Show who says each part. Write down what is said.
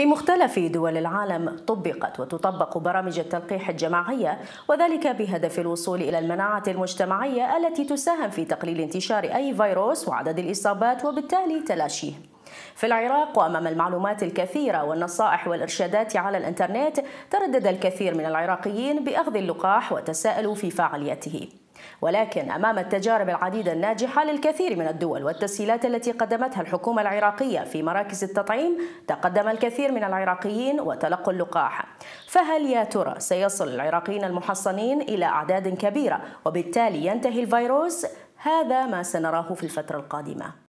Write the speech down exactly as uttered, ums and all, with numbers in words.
Speaker 1: في مختلف دول العالم طبقت وتطبق برامج التلقيح الجماعية، وذلك بهدف الوصول إلى المناعة المجتمعية التي تساهم في تقليل انتشار أي فيروس وعدد الإصابات وبالتالي تلاشيه. في العراق، وأمام المعلومات الكثيرة والنصائح والإرشادات على الإنترنت، تردد الكثير من العراقيين بأخذ اللقاح وتساءلوا في فاعليته. ولكن أمام التجارب العديدة الناجحة للكثير من الدول والتسهيلات التي قدمتها الحكومة العراقية في مراكز التطعيم، تقدم الكثير من العراقيين وتلقوا اللقاح. فهل يا ترى سيصل العراقيين المحصنين إلى أعداد كبيرة وبالتالي ينتهي الفيروس؟ هذا ما سنراه في الفترة القادمة.